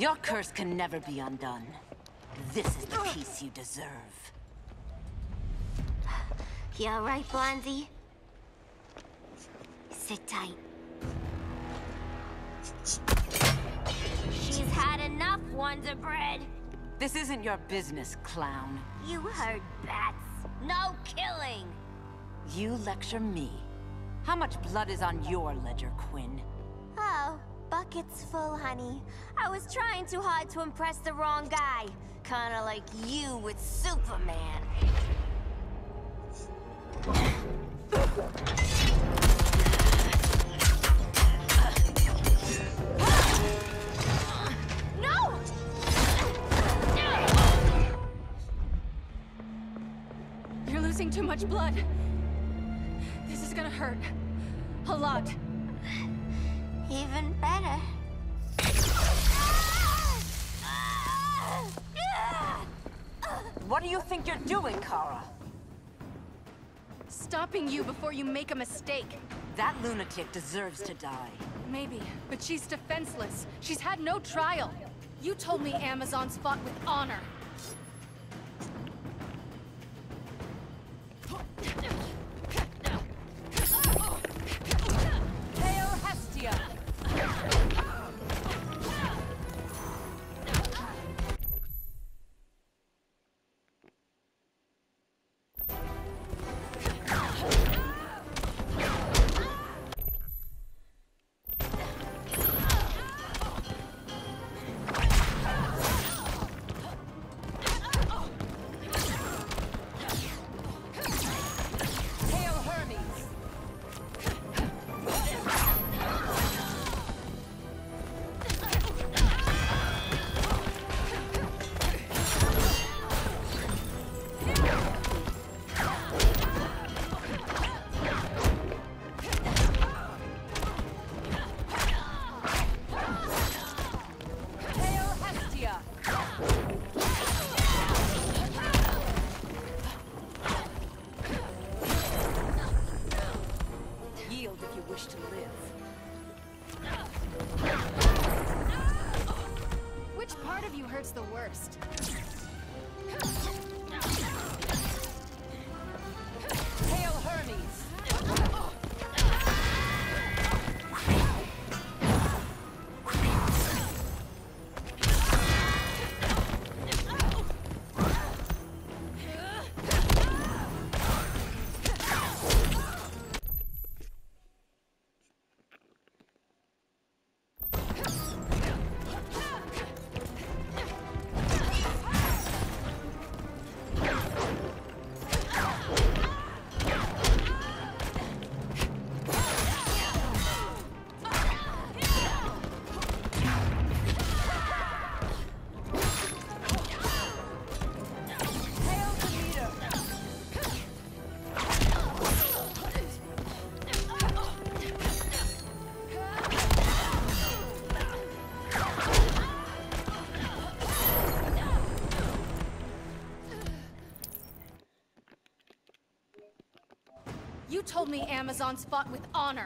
Your curse can never be undone. This is the peace you deserve. You all right, Blondie? Sit tight. She's had enough, Wonder Bread. This isn't your business, clown. You heard bats. No killing. You lecture me. How much blood is on your ledger, Quinn? Oh, bucket's full, honey. I was trying too hard to impress the wrong guy. Kinda like you with Superman. No! You're losing too much blood. This is gonna hurt. A lot. Even better. What do you think you're doing, Kara? Stopping you before you make a mistake. That lunatic deserves to die. Maybe, but she's defenseless. She's had no trial. You told me Amazons fought with honor. Hail Hestia! The worst. Hail Hermes! You told me Amazons fought with honor.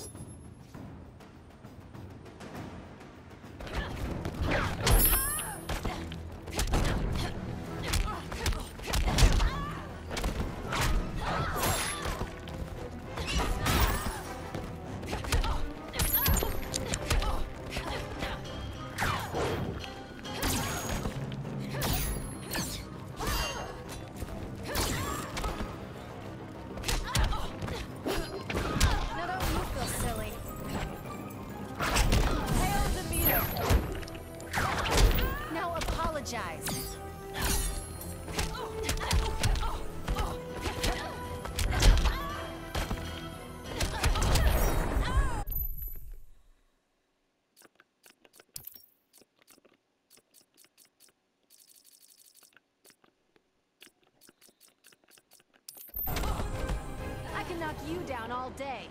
I can knock you down all day.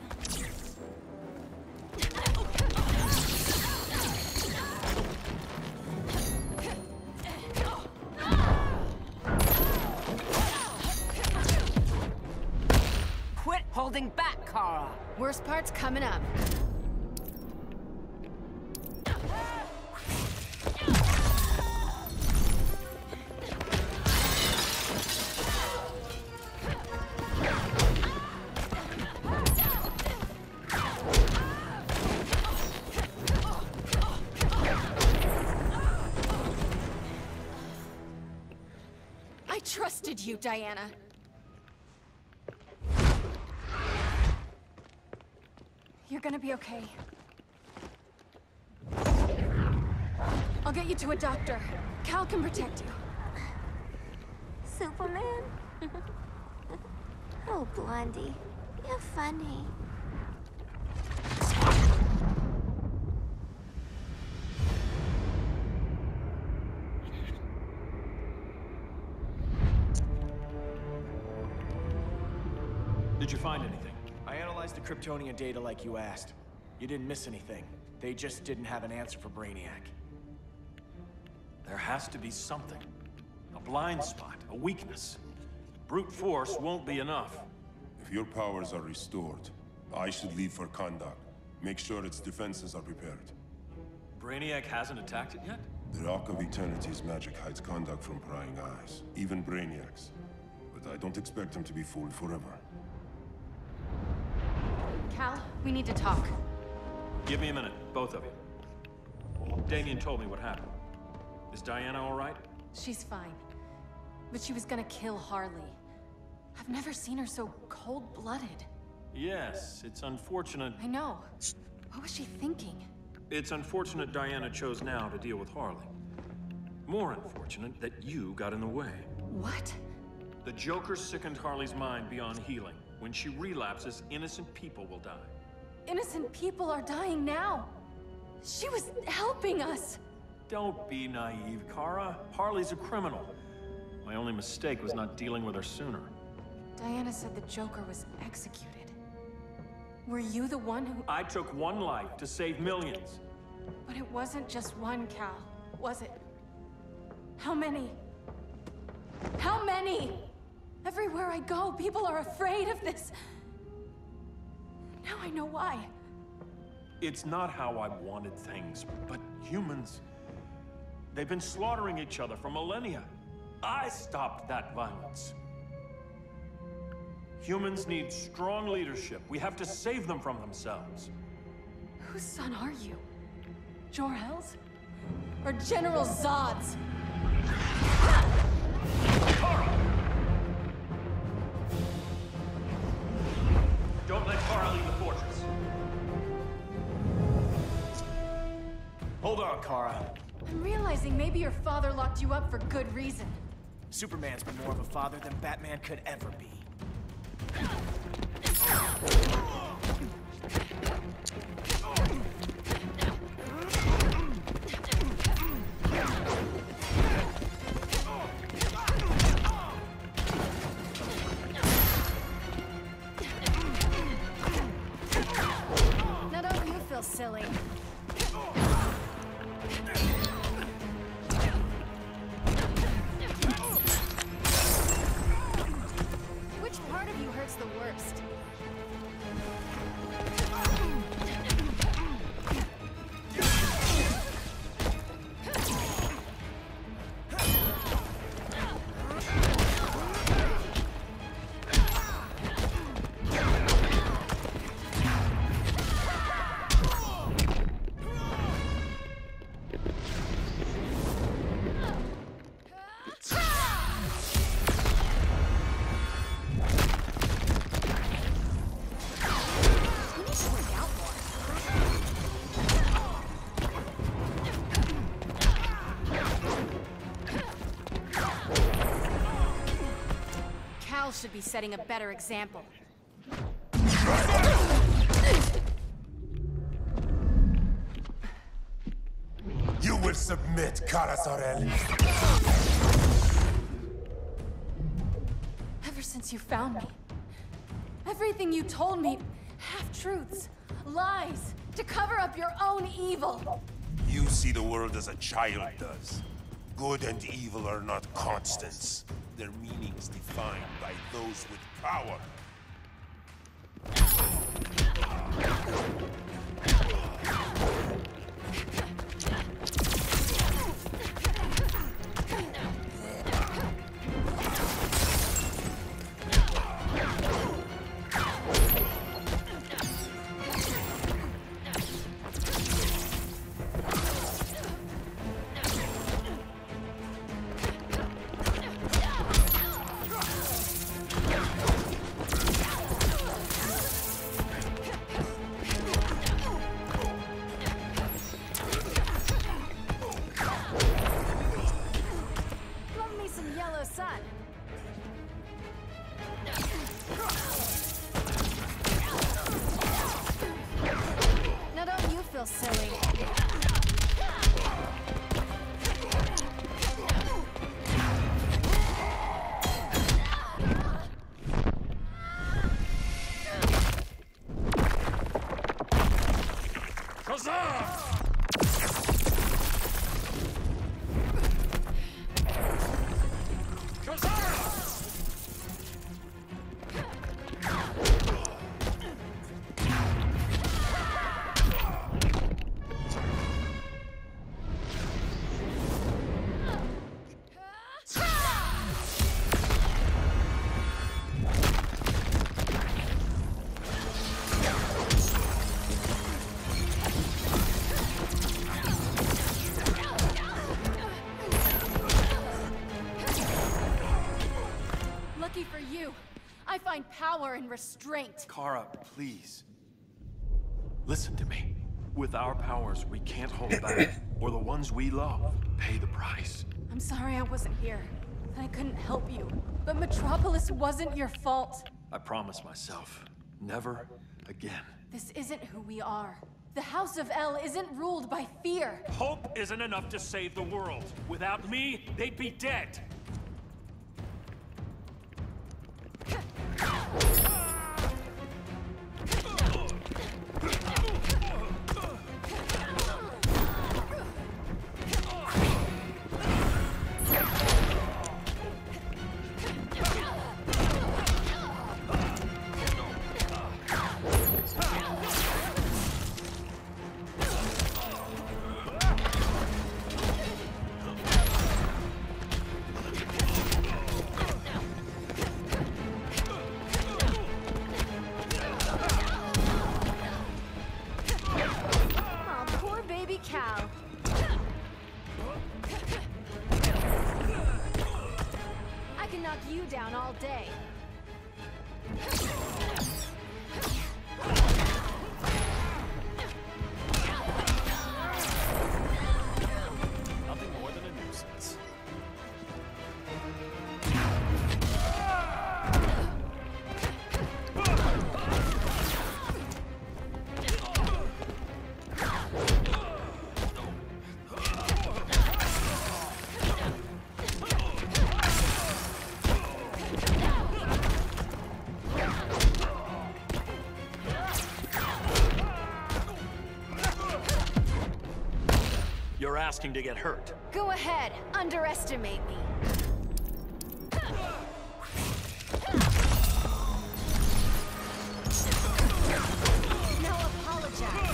Quit holding back, Kara! Worst part's coming up. you, Diana. You're gonna be okay. I'll get you to a doctor. Cal can protect you. Superman? Oh, Blondie, you're funny. Did you find anything? I analyzed the Kryptonian data like you asked. You didn't miss anything. They just didn't have an answer for Brainiac. There has to be something. A blind spot, a weakness. Brute force won't be enough. If your powers are restored, I should leave for Kahndaq. Make sure its defenses are prepared. Brainiac hasn't attacked it yet? The Rock of Eternity's magic hides Kahndaq from prying eyes, even Brainiac's. But I don't expect him to be fooled forever. Cal, we need to talk. Give me a minute, both of you. Damien told me what happened. Is Diana all right? She's fine. But she was gonna kill Harley. I've never seen her so cold-blooded. Yes, it's unfortunate. I know. What was she thinking? It's unfortunate Diana chose now to deal with Harley. More unfortunate that you got in the way. What? The Joker sickened Harley's mind beyond healing. When she relapses, innocent people will die. Innocent people are dying now. She was helping us. Don't be naive, Kara. Harley's a criminal. My only mistake was not dealing with her sooner. Diana said the Joker was executed. Were you the one who... I took one life to save millions. But it wasn't just one, Cal, was it? How many? How many? Everywhere I go, people are afraid of this. Now I know why. It's not how I wanted things, but humans... They've been slaughtering each other for millennia. I stopped that violence. Humans need strong leadership. We have to save them from themselves. Whose son are you? Jor-El's? Or General Zod's? Don't let Kara leave the fortress. Hold on, Kara. I'm realizing maybe your father locked you up for good reason. Superman's been more of a father than Batman could ever be. Now don't you feel silly? Which part of you hurts the worst? Cal should be setting a better example. You will submit, Kara Zor-El. Ever since you found me, everything you told me, half-truths, lies, to cover up your own evil. You see the world as a child does. Good and evil are not constants. Their meanings defined by those with power. Lucky for you, I find power in restraint. Kara, please. Listen to me. With our powers, we can't hold back, or the ones we love pay the price. I'm sorry I wasn't here, and I couldn't help you. But Metropolis wasn't your fault. I promise myself, never again. This isn't who we are. The House of El isn't ruled by fear. Hope isn't enough to save the world. Without me, they'd be dead. You down all day. Nothing more than a nuisance. You're asking to get hurt. Go ahead, underestimate me. Now apologize.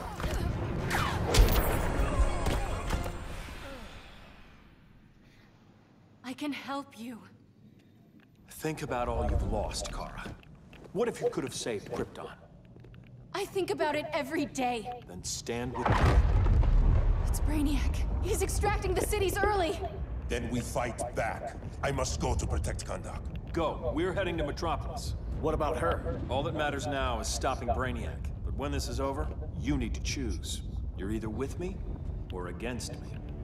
I can help you. Think about all you've lost, Kara. What if you could have saved Krypton? I think about it every day. Then stand with me. It's Brainiac. He's extracting the cities early. Then we fight back. I must go to protect Kahndaq. Go. We're heading to Metropolis. What about her? All that matters now is stopping Brainiac. But when this is over, you need to choose. You're either with me or against me.